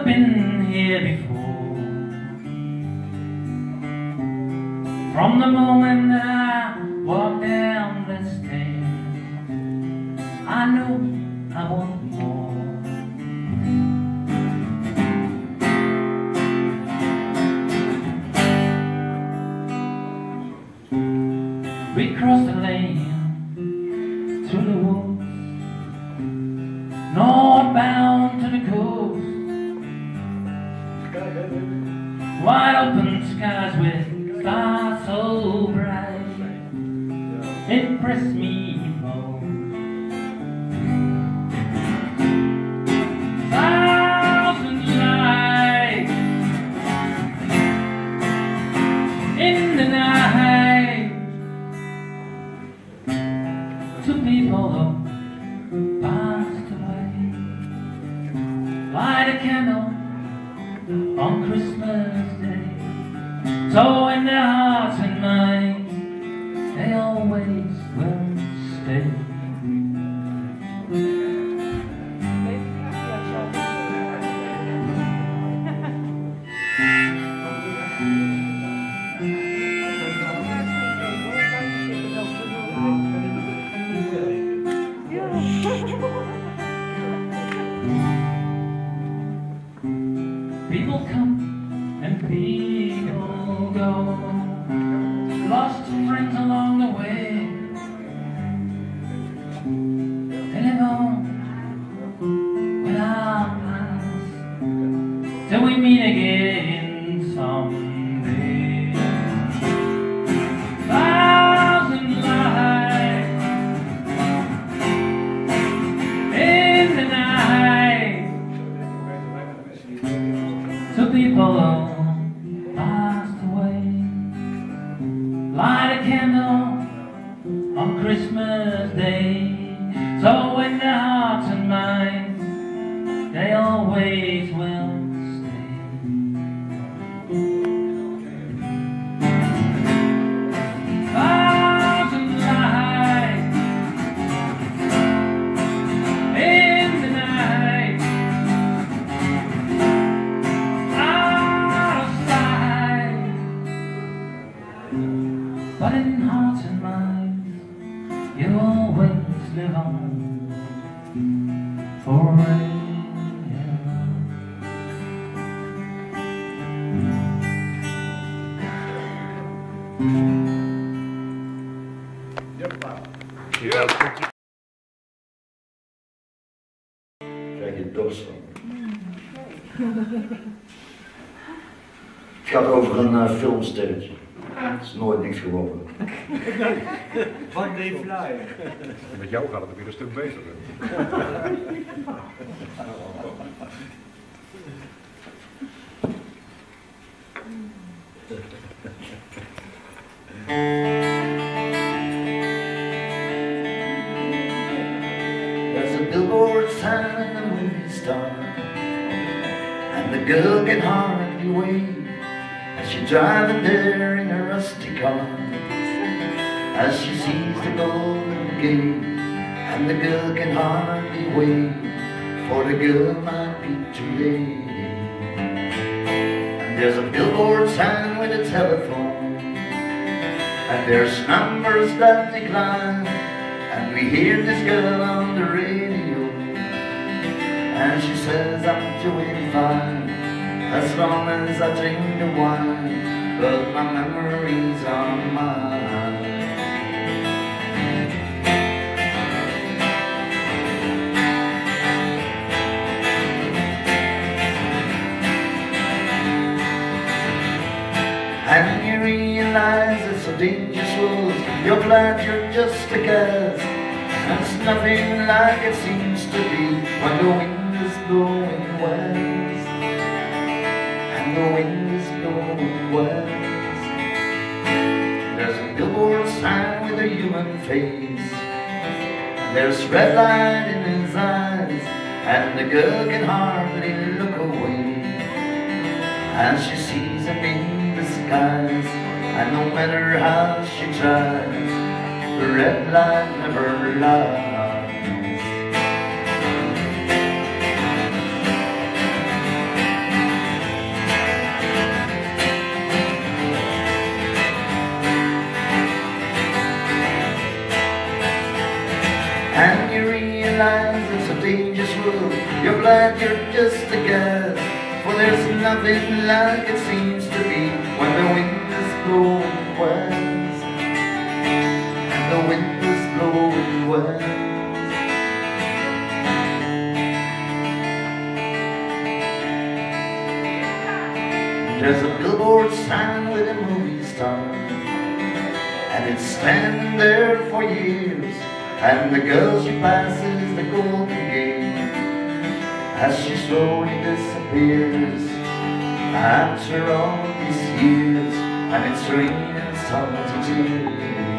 I've been here before. From the moment that I walked down the stairs, I know I want more. We crossed the lane through the woods, northbound to the coast. Wide open skies with stars so bright impressed me most. Thousand lights in the night. Two people passed away. Light a candle on Christmas Day. So in their hearts and minds, they always will stay. People come and people go, lost friends along the way. They live on without us till we meet again someday. Thousand lights in the night. Two people passed away. Light a candle on Christmas Day. So in their hearts and minds, they always will stay. Thousand lights in the night. But in hearts and minds, you always live on forever. Krijg je dorst van. Het gaat over een filmsterretje. Het is nooit niks geworden. Van Dave Fly. Met jou gaat het weer een stuk beter. There's a billboard sign in the movie star, and the girl can hardly wait as she's driving there in her rusty car, as she sees the golden gate, and the girl can hardly wait, for the girl might be too late. And there's a billboard sign with a telephone, and there's numbers that decline, and we hear this girl on the radio, and she says I'm doing fine as long as I drink the wine, but my memories are mine. And you realize it's a dangerous world, you're glad you're just a gas, and it's nothing like it seems to be when the wind is blowing west, and the wind is blowing west. There's a billboard sign with a human face, and there's red light in his eyes, and the girl can hardly look away as she sees him in disguise. And no matter how she tries, the red light never lies. You're glad you're just a guess, for there's nothing like it seems to be when the wind is blowing west, and the wind is blowing west. There's a billboard sign with a movie star, and it's standing there for years, and the girl she passes the Golden Gate as she slowly disappears. After all these years, and it's raining salty tears.